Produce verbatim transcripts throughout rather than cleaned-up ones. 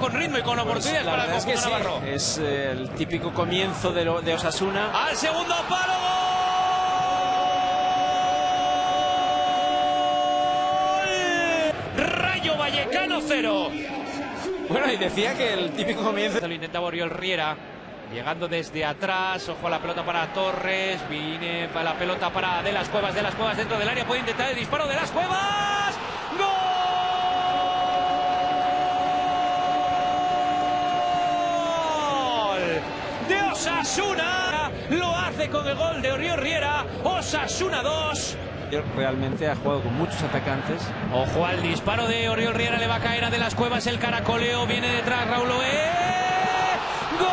con ritmo y con pues oportunidades para el es conjunto que sí, navarro. es eh, el típico comienzo de, lo, de Osasuna. Al segundo palo. ¡Gol! Rayo Vallecano cero. Bueno, y decía que el típico comienzo. Lo intentaba Oriol Riera, llegando desde atrás. Ojo a la pelota para Torres. Viene para la pelota para De las Cuevas. De las Cuevas dentro del área. Puede intentar el disparo. De las Cuevas. ¡Gol! De Osasuna. Lo hace con el gol de Oriol Riera. Osasuna dos. Realmente ha jugado con muchos atacantes. Ojo al disparo de Oriol Riera. Le va a caer a De las Cuevas. El caracoleo. Viene detrás Raúl Oé. ¡Gol!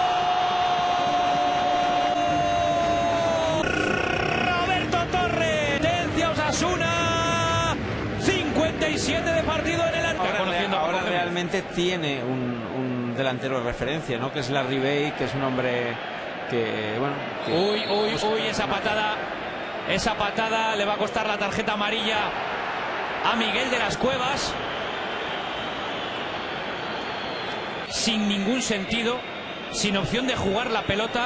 Osasuna, cincuenta y siete de partido en el año. Ahora, ahora realmente tiene un, un delantero de referencia, ¿no? Que es Larry Bay, que es un hombre que, bueno... Que... Uy, uy, uy, esa patada, esa patada le va a costar la tarjeta amarilla a Miguel de las Cuevas. Sin ningún sentido, sin opción de jugar la pelota.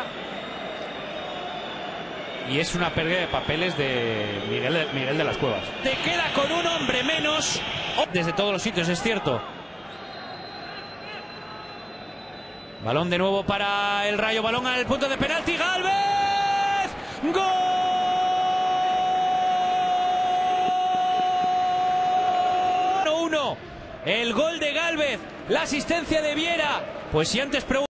Y es una pérdida de papeles de Miguel, de Miguel de las Cuevas. Te queda con un hombre menos. Desde todos los sitios, es cierto. Balón de nuevo para el Rayo. Balón al punto de penalti. ¡Gálvez! ¡Gol! uno. El gol de Gálvez. La asistencia de Viera. Pues si antes preguntaba.